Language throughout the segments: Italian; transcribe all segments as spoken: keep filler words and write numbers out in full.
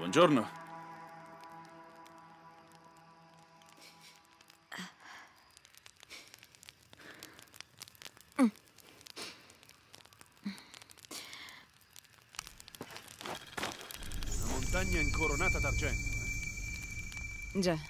Buongiorno. Una montagna incoronata d'argento. Eh? Già.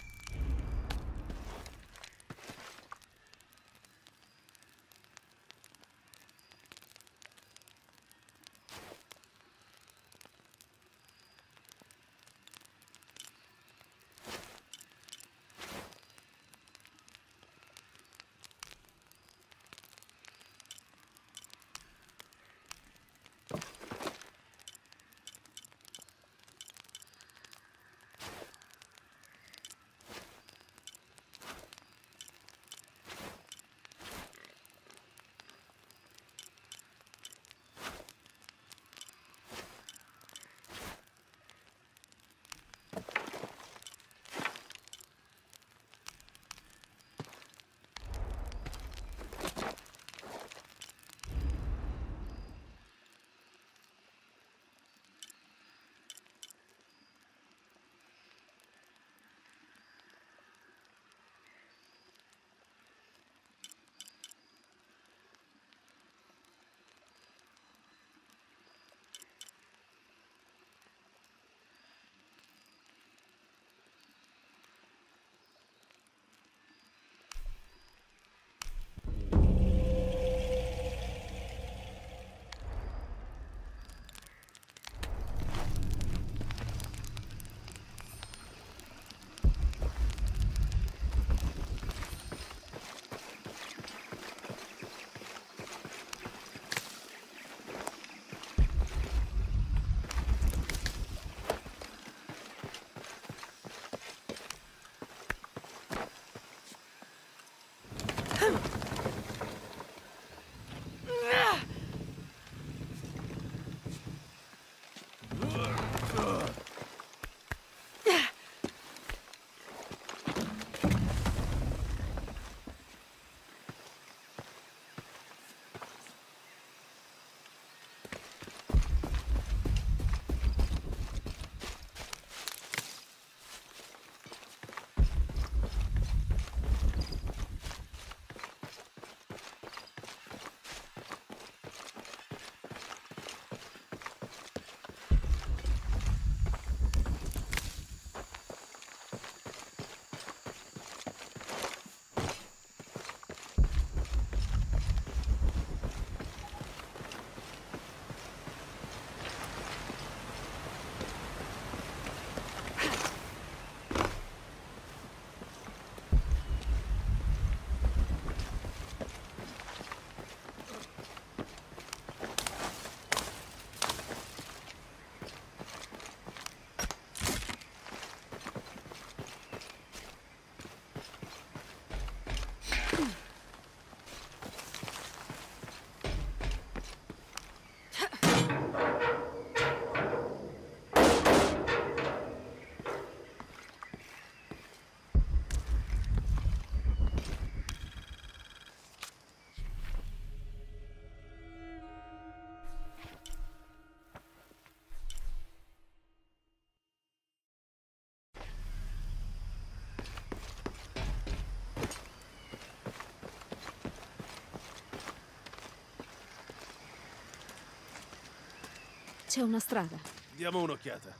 C'è una strada. Diamo un'occhiata.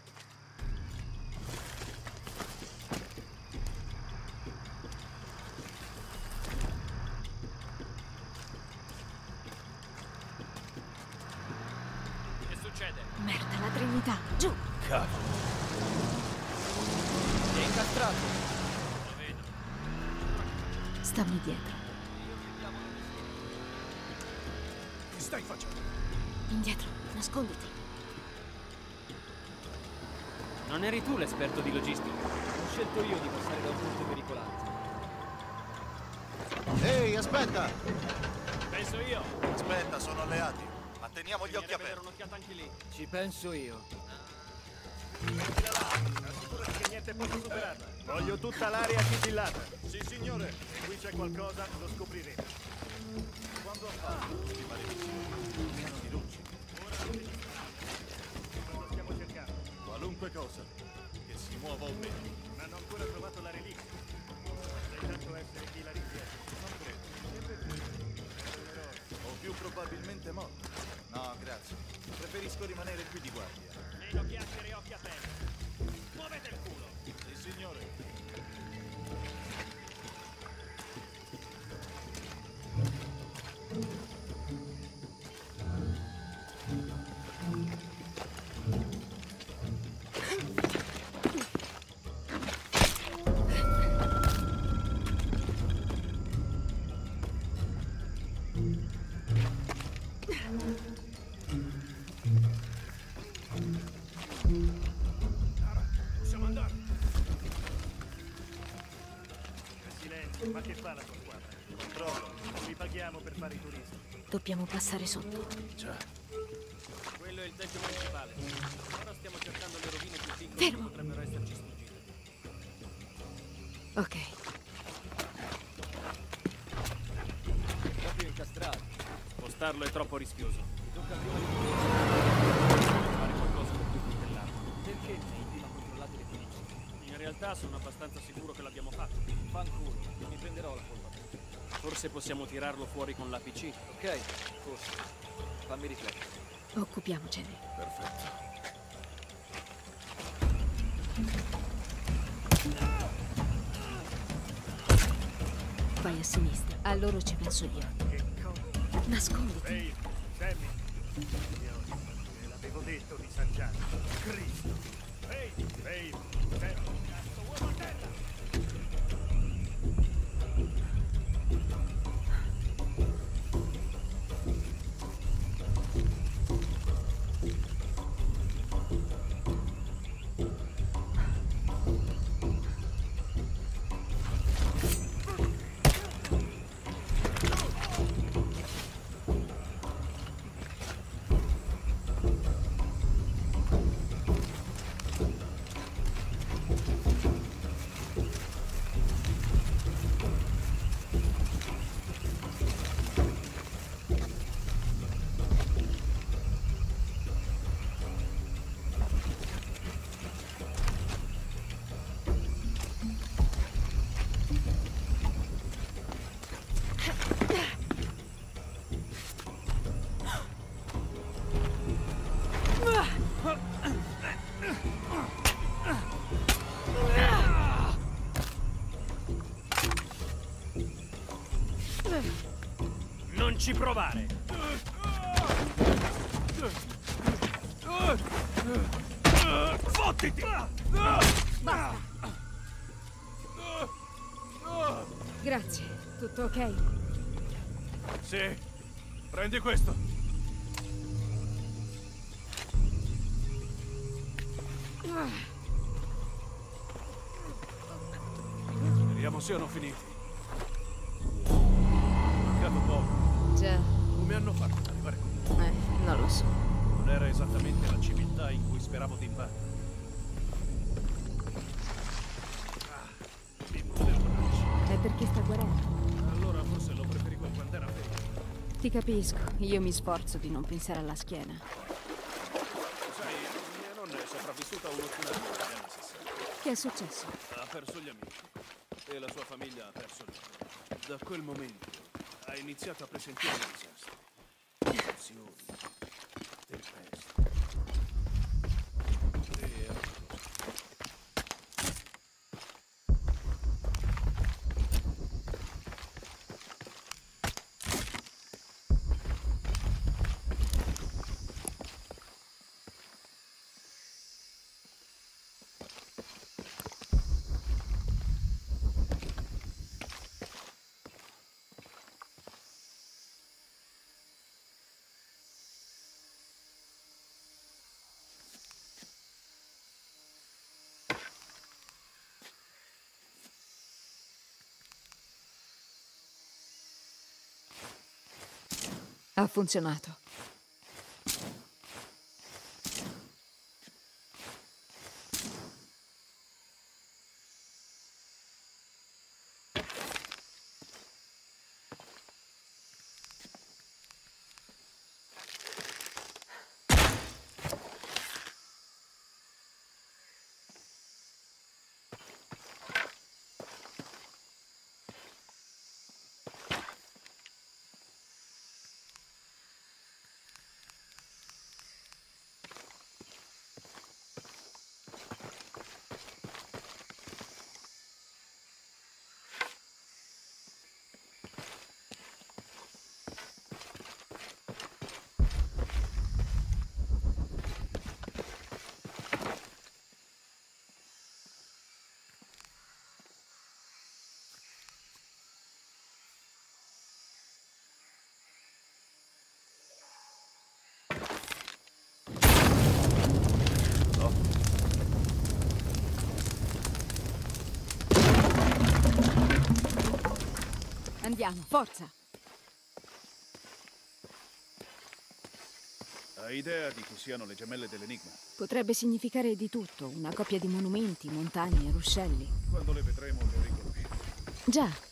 Che succede? Merda, la Trinità. Giù! Cavolo. È incastrato. Lo vedo. Stammi dietro. Che stai facendo? Indietro, nasconditi. Non eri tu l'esperto di logistica. Ho scelto io di passare da un punto pericolato. Ehi, aspetta! Penso io. Aspetta, sono alleati. Ma teniamo gli occhi aperti. Un'occhiata anche lì. Ci penso io. Mettila là! Assicurati che niente possa superarla. Voglio tutta l'area sigillata. Sì, signore. Se qui c'è qualcosa, lo scopriremo. Quando ha fatto questi malefici? Pieno di luci. Ora lo stiamo cercando. Qualunque cosa. si muova o meno. Non hanno ancora trovato la reliquia. Sai tanto essere chi la richiede. Non credo. E perché? È un eroe. O più probabilmente morto. No, grazie. Preferisco rimanere qui di guardia. Meno chiacchiere e occhi aperti. Muovete il culo. Sì, signore. Possiamo andare. Silenzio, ma che fa la tua squadra? Controllo. Vi paghiamo per fare i turisti. Dobbiamo passare sotto. Già. Quello è il tempio principale. Ora stiamo cercando le rovine più piccole Fermo. che potrebbero esserci sfuggite. Ok. Proprio incastrato. Spostarlo è troppo rischioso. Mi tocca prima di tutto fare qualcosa per più coltellato. Perché non hai prima controllato le quindici? In realtà sono abbastanza sicuro che l'abbiamo fatto. Fanculo, non mi prenderò la colpa. Forse possiamo tirarlo fuori con l'A P C. Ok, forse. Fammi riflettere. Occupiamocene. Perfetto. Vai a sinistra. A loro ci penso io. Che cosa? Nasconditi. Ehi, Sammy. Io te l'avevo detto di San Gianni. Cristo. Ehi, ehi, Sammy. Cazzo, uomo a terra. Non ci provare! Fottiti! Grazie. Tutto ok? Sì. Prendi questo. Speriamo siano finiti. Mancato poco. Già. Come hanno fatto ad arrivare qui? Eh, non lo so. Non era esattamente la civiltà in cui speravo di imbattere. Ah, mi muove il braccio. È perché sta guarendo. Allora forse lo preferivo quando era ferito. Ti capisco. Io mi sforzo di non pensare alla schiena. Sai, mia nonna è sopravvissuta a uno tsunami negli anni sessanta. Che è successo? Ha perso gli amici e la sua famiglia ha perso lui. Da quel momento ha iniziato a presentire i disastri. Infezioni, tempeste. E Ha funzionato. procediamo, forza! Hai idea di chi siano le gemelle dell'Enigma? Potrebbe significare di tutto, una coppia di monumenti, montagne, ruscelli. Quando le vedremo le riconosceremo. Già.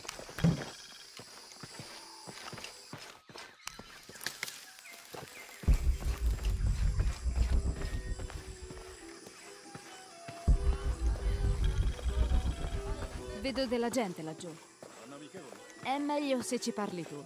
Vedo della gente laggiù. Sono amichevoli? È meglio se ci parli tu.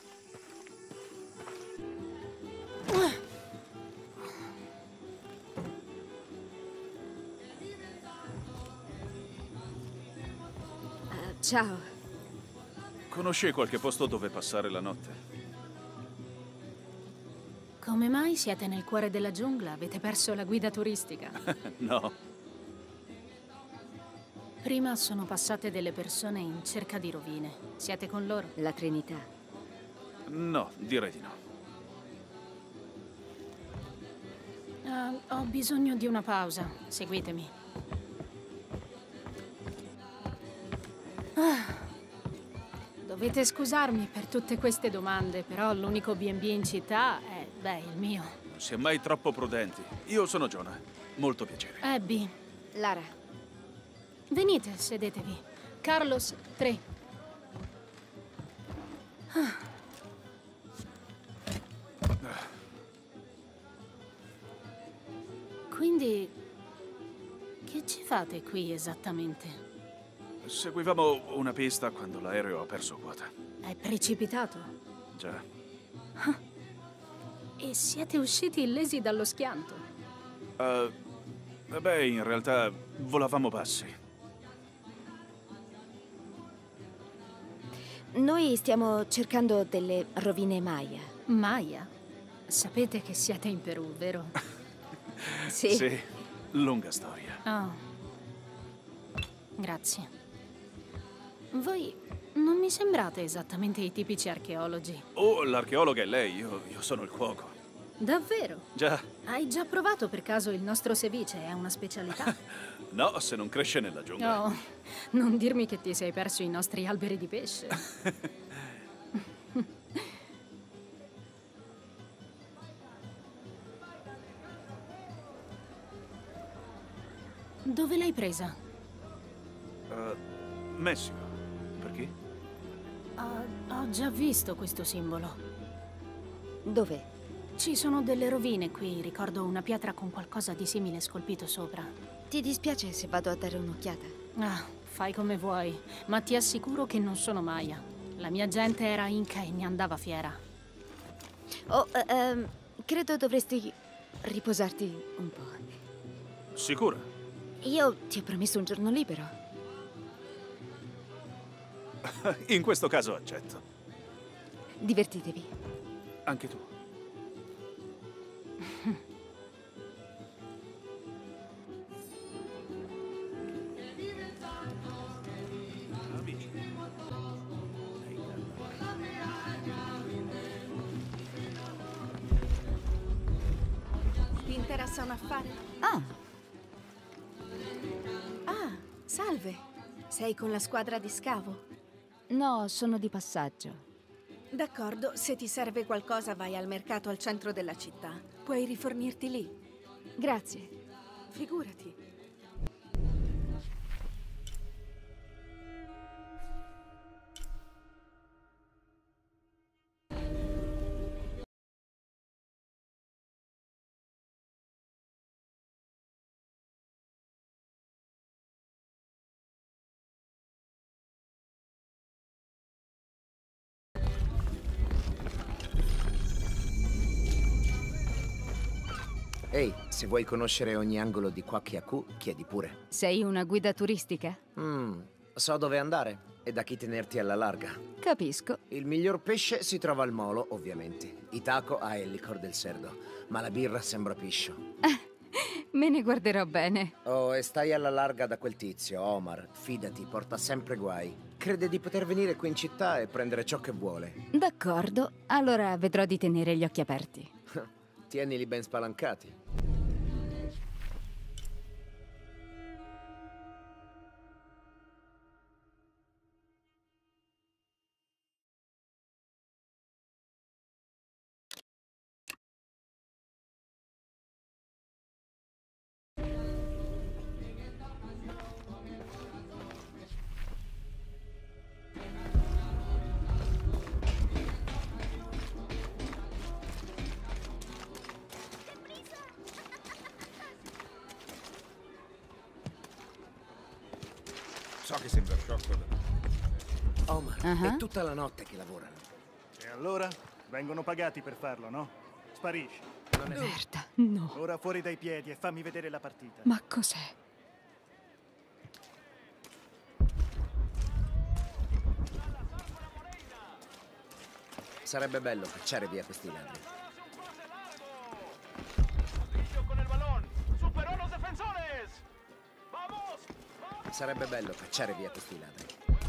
Uh, ciao. Conosci qualche posto dove passare la notte? Come mai siete nel cuore della giungla? Avete perso la guida turistica? No. Prima sono passate delle persone in cerca di rovine. Siete con loro? La Trinità. No, direi di no. Uh, ho bisogno di una pausa. Seguitemi. Ah. Dovete scusarmi per tutte queste domande, però l'unico bi e bi in città è, beh, il mio. Non si è mai troppo prudenti. Io sono Jonah. Molto piacere. Abby, Lara. venite, sedetevi. Carlos, tre. Ah. Quindi, che ci fate qui esattamente? Seguivamo una pista quando l'aereo ha perso quota. È precipitato? Già. E siete usciti illesi dallo schianto? Uh, beh, in realtà volavamo bassi. Noi stiamo cercando delle rovine Maya. Maya? Sapete che siete in Perù, vero? Sì. Sì, lunga storia. Oh. Grazie. Voi non mi sembrate esattamente i tipici archeologi. Oh, l'archeologa è lei, io, io sono il cuoco. Davvero? Già. Hai già provato per caso il nostro ceviche? È una specialità? No, se non cresce nella giungla. Oh, non dirmi che ti sei perso i nostri alberi di pesce. Dove l'hai presa? Uh, Messico. Perché? Ho, ho già visto questo simbolo. Dove? Ci sono delle rovine qui, ricordo una pietra con qualcosa di simile scolpito sopra. Ti dispiace se vado a dare un'occhiata? Ah, fai come vuoi, ma ti assicuro che non sono Maya. La mia gente era Inca e ne andava fiera. Oh, eh, ehm, credo dovresti riposarti un po'. Sicura? Io ti ho promesso un giorno libero. In questo caso accetto. Divertitevi. Anche tu. Amici. Ti interessa un affare? Ah, Ah, salve. Sei con la squadra di scavo? no, sono di passaggio. D'accordo, se ti serve qualcosa vai al mercato al centro della città. Puoi rifornirti lì. Grazie. Figurati. Ehi, se vuoi conoscere ogni angolo di Kwakiaku, chiedi pure. Sei una guida turistica? Mmm, so dove andare e da chi tenerti alla larga. Capisco. Il miglior pesce si trova al molo, ovviamente. Itaco ha il licor del cerdo, ma la birra sembra piscio. Me ne guarderò bene. Oh, e stai alla larga da quel tizio, Omar. Fidati, porta sempre guai. Crede di poter venire qui in città e prendere ciò che vuole. D'accordo, allora vedrò di tenere gli occhi aperti. Tienili ben spalancati. So che sembra sciocco da... Omar, Ah. è tutta la notte che lavorano. E allora? Vengono pagati per farlo, no? Sparisci. Merda, no. Ora fuori dai piedi e fammi vedere la partita. Ma cos'è? Sarebbe bello cacciare via questi ladri. Sarebbe bello cacciare via questi ladri.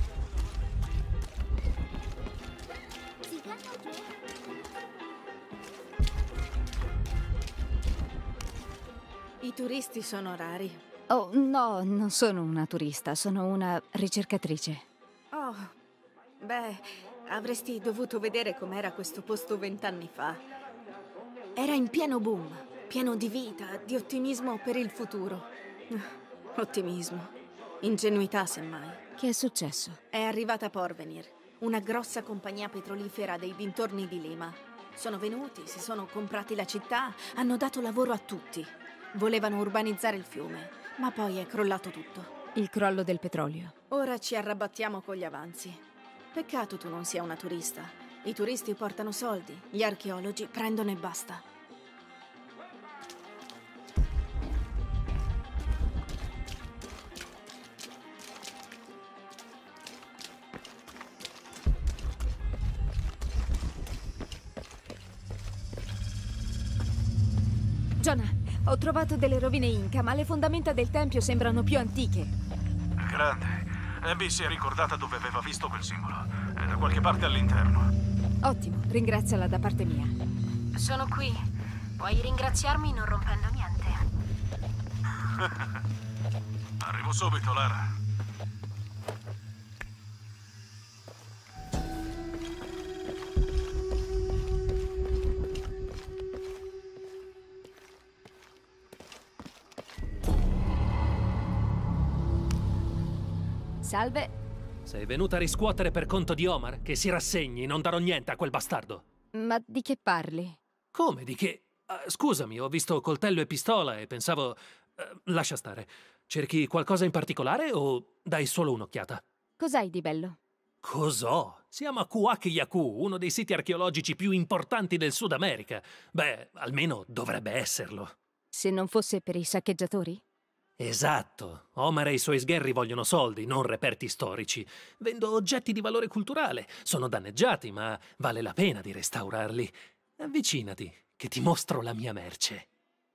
I turisti sono rari. Oh, no, non sono una turista, sono una ricercatrice. Oh, beh, avresti dovuto vedere com'era questo posto vent'anni fa. Era in pieno boom, pieno di vita, di ottimismo per il futuro. Ottimismo. Ingenuità, semmai. Che è successo? È arrivata Porvenir, una grossa compagnia petrolifera dei dintorni di Lima. Sono venuti, si sono comprati la città, hanno dato lavoro a tutti. Volevano urbanizzare il fiume, ma poi è crollato tutto. Il crollo del petrolio. Ora ci arrabattiamo con gli avanzi. Peccato tu non sia una turista. I turisti portano soldi, gli archeologi prendono e basta. Jonah, ho trovato delle rovine Inca, ma le fondamenta del tempio sembrano più antiche. Grande. Abby si è ricordata dove aveva visto quel simbolo. È da qualche parte all'interno. Ottimo, ringraziala da parte mia. Sono qui. Puoi ringraziarmi non rompendo niente. Arrivo subito, Lara. Salve. Sei venuta a riscuotere per conto di Omar? Che si rassegni, non darò niente a quel bastardo. Ma di che parli? Come? Di che? Uh, scusami, ho visto coltello e pistola e pensavo... Uh, lascia stare. Cerchi qualcosa in particolare o dai solo un'occhiata? Cos'hai di bello? Cos'ho? Siamo a Kuwak Yaku, uno dei siti archeologici più importanti del Sud America. Beh, almeno dovrebbe esserlo. Se non fosse per i saccheggiatori? Esatto. Omar e i suoi sgherri vogliono soldi, non reperti storici. Vendo oggetti di valore culturale. Sono danneggiati, ma vale la pena di restaurarli. Avvicinati, che ti mostro la mia merce.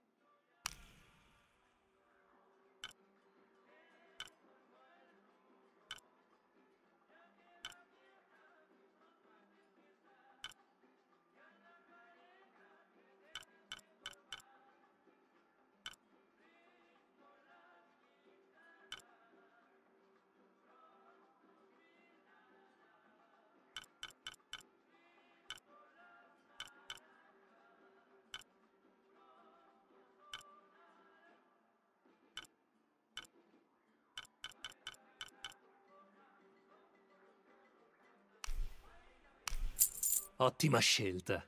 Ottima scelta.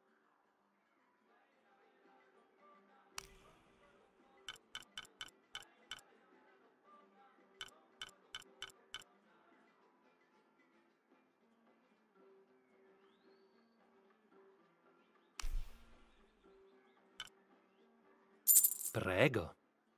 Prego.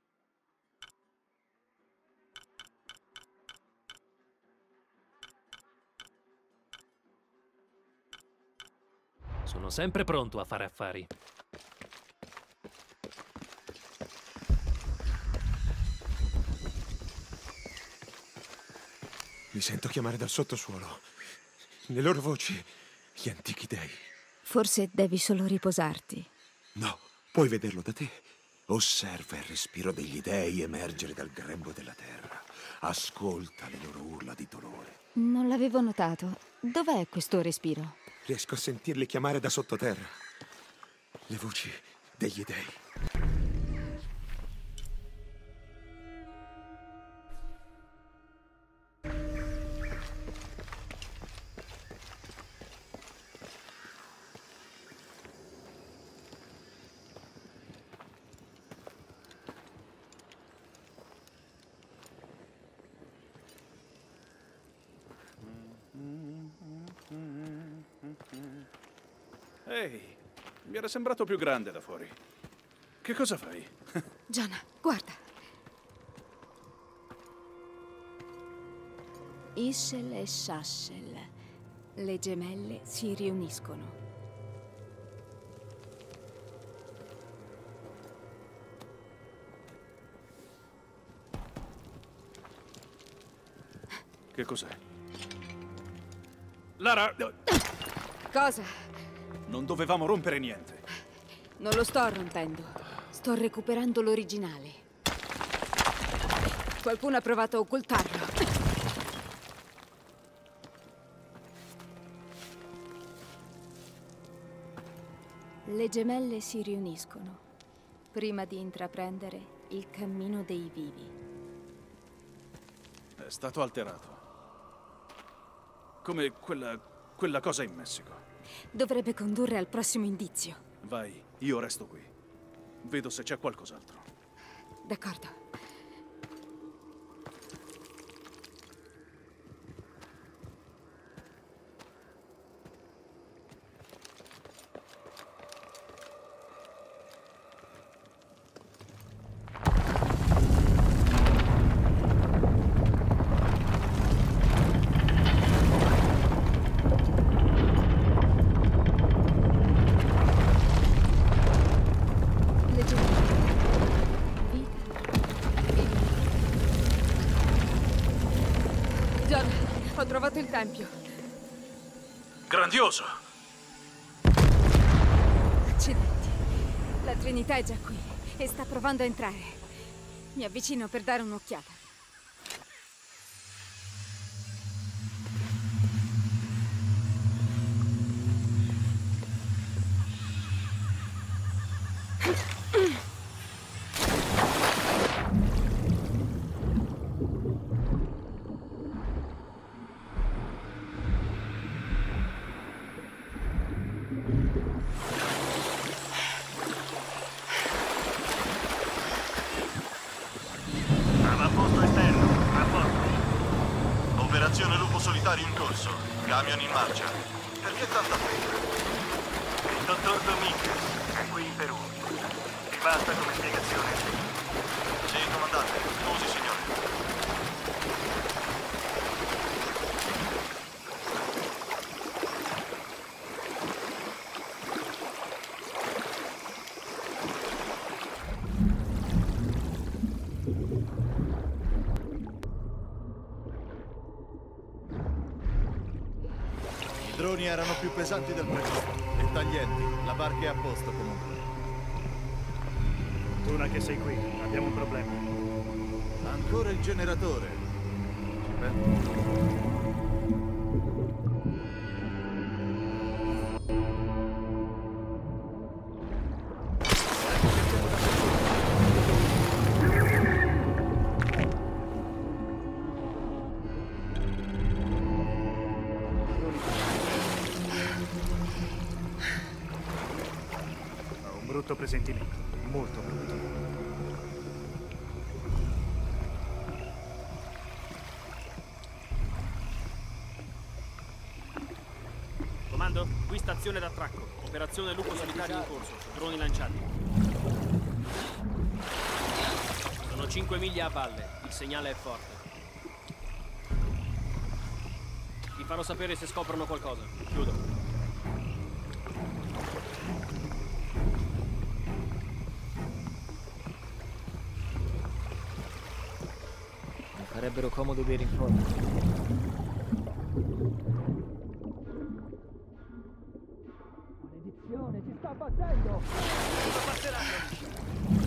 Sono sempre pronto a fare affari. Mi sento chiamare dal sottosuolo. Le loro voci, gli antichi dei. Forse devi solo riposarti. No, puoi vederlo da te. Osserva il respiro degli dei emergere dal grembo della terra. Ascolta le loro urla di dolore. Non l'avevo notato. Dov'è questo respiro? Riesco a sentirli chiamare da sottoterra. Le voci degli dei. Ehi, mi era sembrato più grande da fuori. Che cosa fai? Jonah, guarda. Ishel e Shashel. Le gemelle si riuniscono. Che cos'è? Lara! Cosa? Non dovevamo rompere niente. Non lo sto rompendo. Sto recuperando l'originale. Qualcuno ha provato a occultarlo. Le gemelle si riuniscono prima di intraprendere il cammino dei vivi. È stato alterato. Come quella, quella cosa in Messico. Dovrebbe condurre al prossimo indizio. Vai, io resto qui. Vedo se c'è qualcos'altro. D'accordo. Ho trovato il tempio. Grandioso! Accidenti. La Trinità è già qui e sta provando a entrare. Mi avvicino per dare un'occhiata. Avamposto esterno, rapporto. Operazione Lupo Solitario in corso. Camion in marcia. Perché tanta fretta? Il dottor Dominguez è qui in Perù. Ti basta come spiegazione? Sì, comandante. Scusi, signore. I droni erano più pesanti del previsto e taglienti. La barca è a posto comunque. Fortuna che sei qui, abbiamo un problema. Ancora il generatore. Beh. Brutto presentimento, molto brutto. Comando, qui stazione d'attracco. Operazione Lupo Solitario in corso. Droni lanciati. Sono cinque miglia a valle. Il segnale è forte. Vi farò sapere se scoprono qualcosa. Chiudo. Sarebbero comodo dei rinforzi. Maledizione, si sta abbattendo! Cosa passeranno?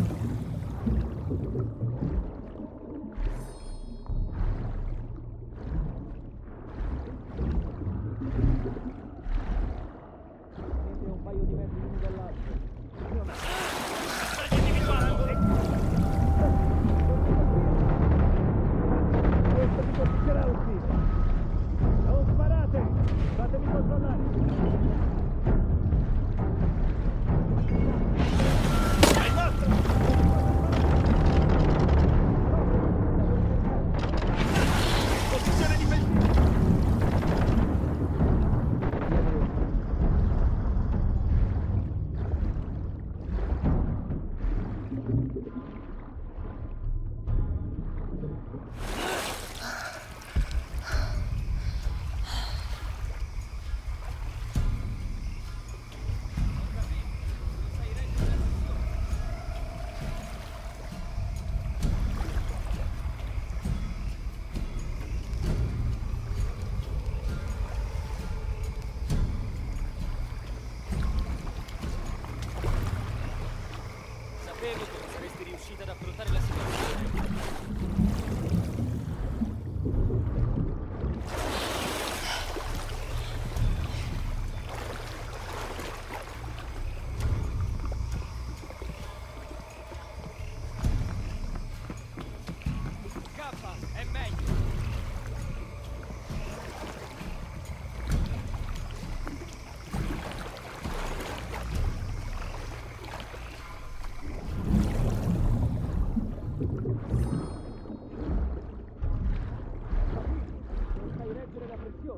Un paio di metri l'uno dall'altro. Non sparate! Fatemi controllare! È il nostro!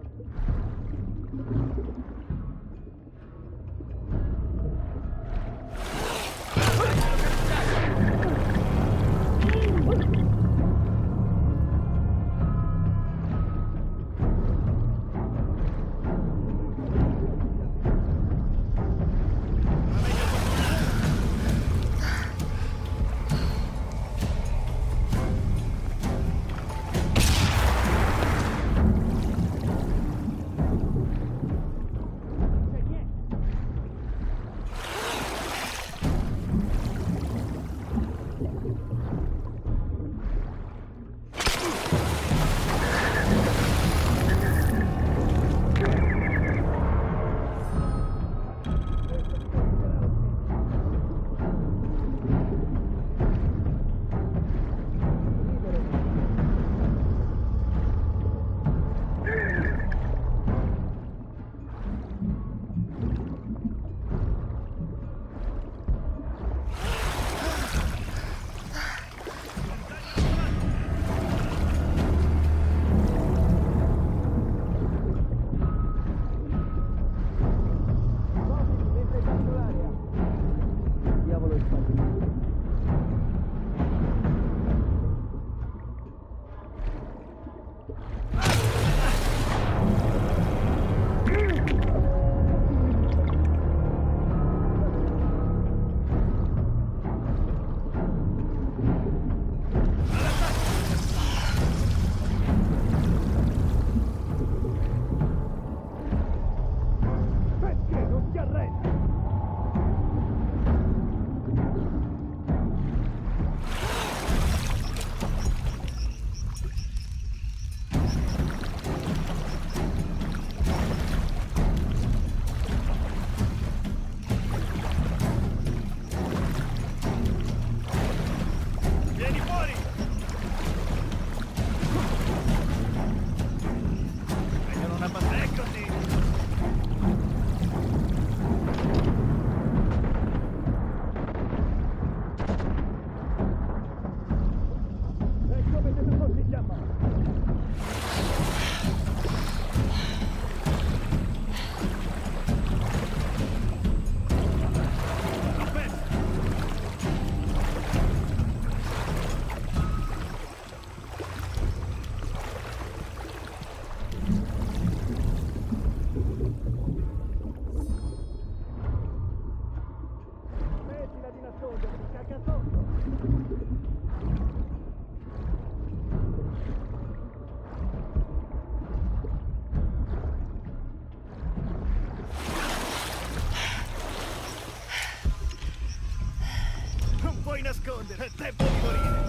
puoi nascondere, è tempo di morire.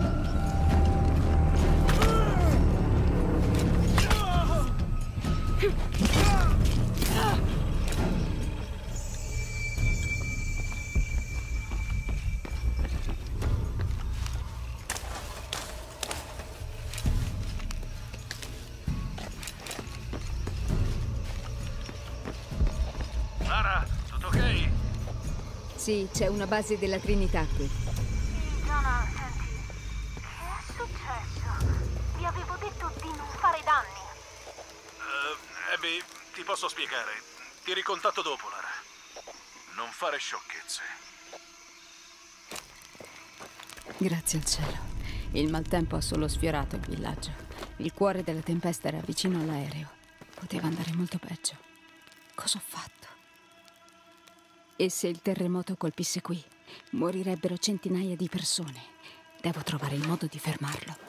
Lara, tutto ok? Sì, c'è una base della Trinità qui. Giona, senti, che è successo? Vi avevo detto di non fare danni. Uh, Abby, ti posso spiegare. Ti ricontatto dopo, Lara. Non fare sciocchezze. Grazie al cielo. Il maltempo ha solo sfiorato il villaggio. Il cuore della tempesta era vicino all'aereo. Poteva andare molto peggio. Cosa ho fatto? E se il terremoto colpisse qui, morirebbero centinaia di persone. Devo trovare il modo di fermarlo.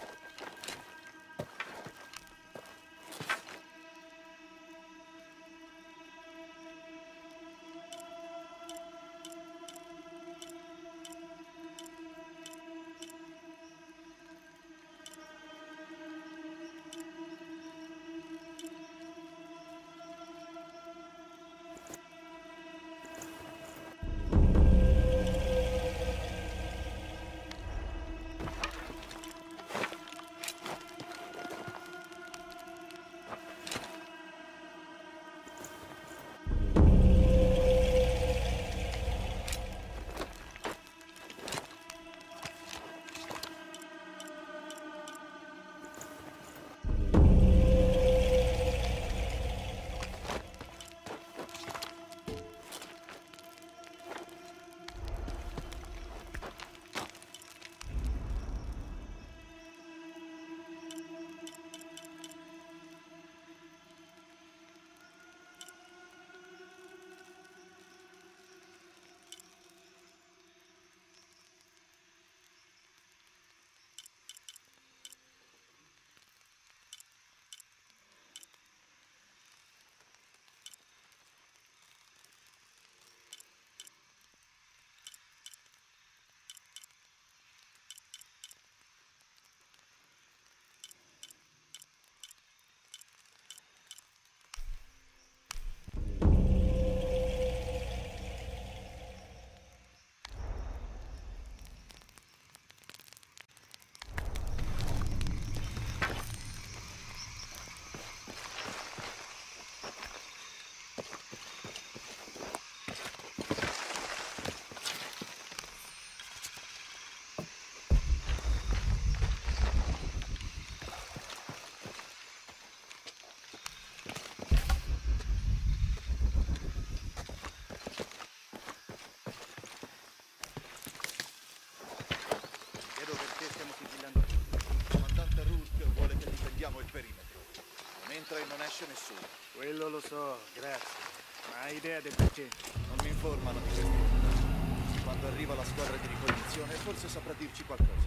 entra e non esce nessuno. Quello lo so, grazie. Ma hai idea del perché? Non mi informano di questi dettagli. Quando arriva la squadra di ricognizione, forse saprà dirci qualcosa.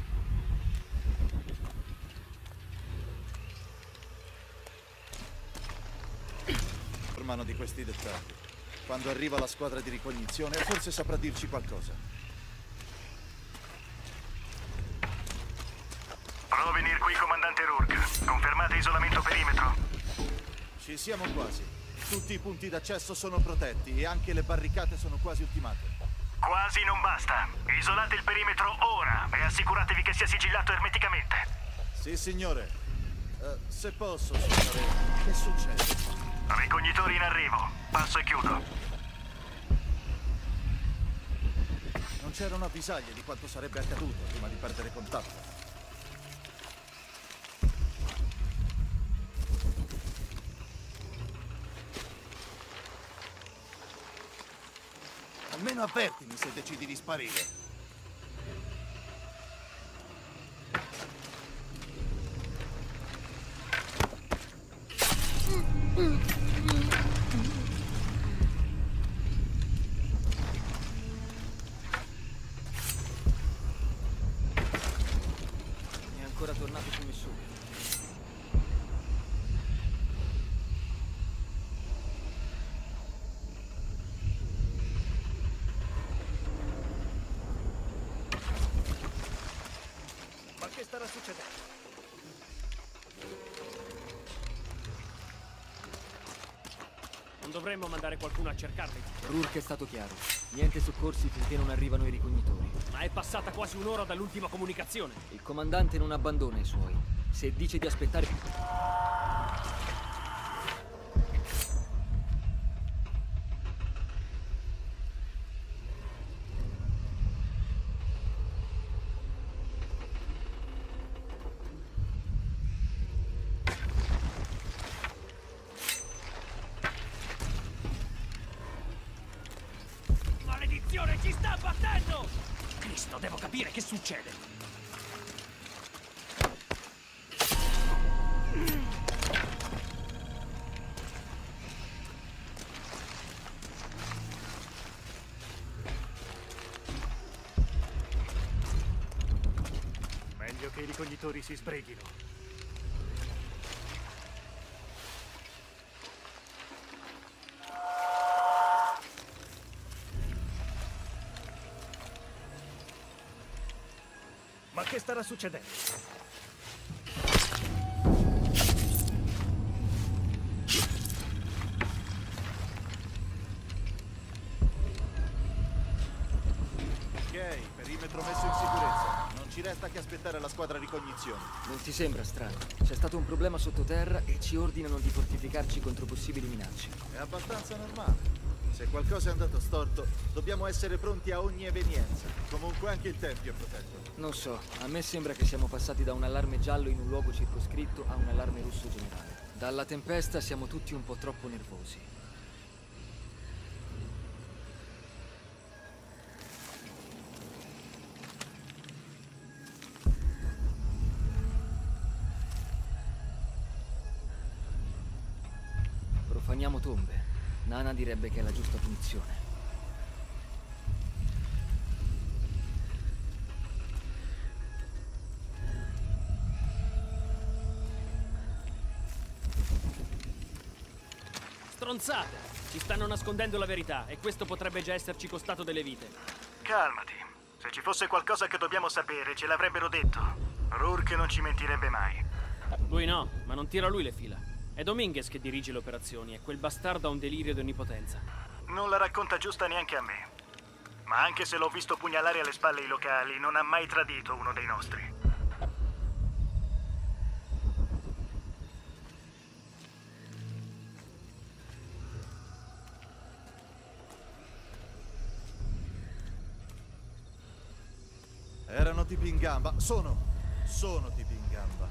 Informano di questi dettagli. Quando arriva la squadra di ricognizione, forse saprà dirci qualcosa. Provo a venire qui, comandante Rourke. Confermate isolamento perimetro. Ci siamo quasi. Tutti i punti d'accesso sono protetti e anche le barricate sono quasi ultimate. Quasi non basta. Isolate il perimetro ora e assicuratevi che sia sigillato ermeticamente. Sì, signore. Uh, se posso, signore, che succede? Ricognitori in arrivo. Passo e chiudo. Non c'era un'avvisaglia di quanto sarebbe accaduto prima di perdere contatto. Almeno avvertimi se decidi di sparire. È ancora tornato su nessuno. Ma che starà succedendo? Non dovremmo mandare qualcuno a cercarli. Rourke è stato chiaro. Niente soccorsi finché non arrivano i ricognitori. Ma è passata quasi un'ora dall'ultima comunicazione. Il comandante non abbandona i suoi. Se dice di aspettare... Maledizione, ci sta battendo! Cristo, devo capire che succede. Meglio che i ricognitori si sbreghino. Ma che starà succedendo? Ok, perimetro messo in sicurezza. Non ci resta che aspettare la squadra ricognizione. Non ti sembra strano? C'è stato un problema sottoterra e ci ordinano di fortificarci contro possibili minacce. È abbastanza normale. Se qualcosa è andato storto, dobbiamo essere pronti a ogni evenienza. Comunque anche il tempio è protetto. Non so, a me sembra che siamo passati da un allarme giallo in un luogo circoscritto a un allarme rosso generale. Dalla tempesta siamo tutti un po' troppo nervosi. Profaniamo tombe. Nana direbbe che è la giusta punizione. Stronzate! Ci stanno nascondendo la verità e questo potrebbe già esserci costato delle vite. Calmati. Se ci fosse qualcosa che dobbiamo sapere, ce l'avrebbero detto. Rourke non ci mentirebbe mai. Lui no, ma non tira lui le fila. È Dominguez che dirige le operazioni e quel bastardo ha un delirio di onnipotenza. Non la racconta giusta neanche a me. Ma anche se l'ho visto pugnalare alle spalle i locali, non ha mai tradito uno dei nostri. Erano tipi in gamba. Sono. Sono tipi in gamba.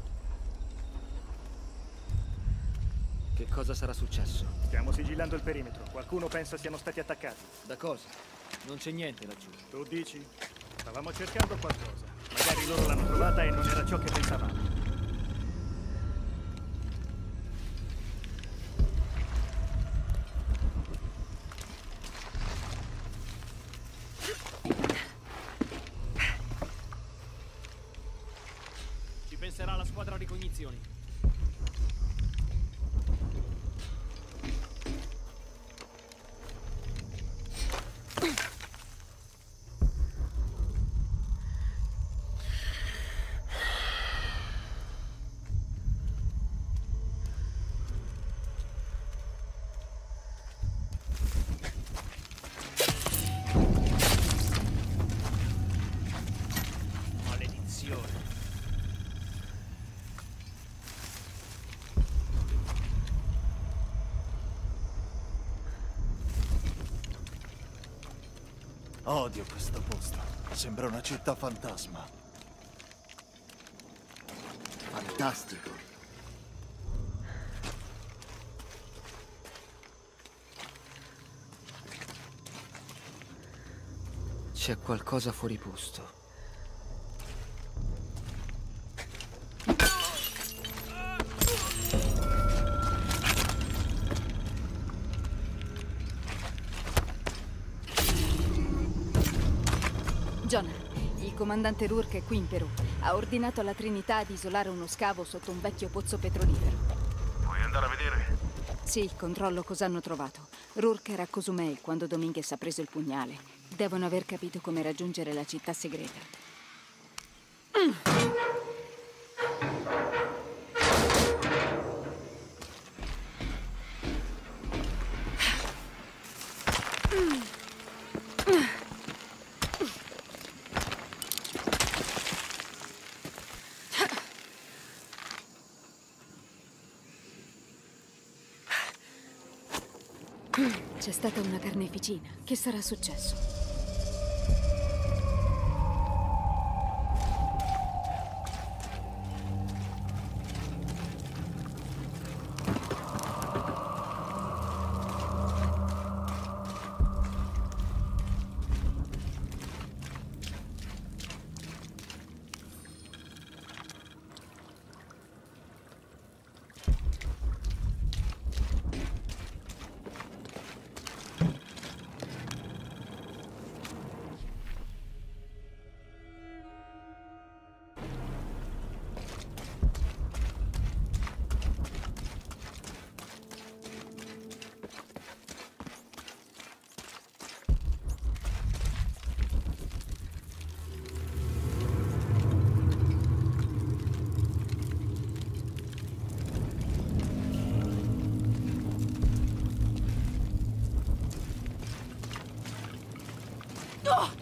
Che cosa sarà successo? Stiamo sigillando il perimetro. Qualcuno pensa siano stati attaccati. Da cosa? Non c'è niente laggiù. Tu dici? Stavamo cercando qualcosa. Magari loro l'hanno trovata e non era ciò che pensavamo. cognizioni. Odio questo posto. Sembra una città fantasma. Fantastico. C'è qualcosa fuori posto. Jonah, il comandante Rourke è qui in Perù. Ha ordinato alla Trinità di isolare uno scavo sotto un vecchio pozzo petrolifero. Puoi andare a vedere? Sì, controllo cosa hanno trovato. Rourke era a Cozumel quando Dominguez ha preso il pugnale. Devono aver capito come raggiungere la città segreta. Mm. C'è stata una carneficina. Che sarà successo? Oh!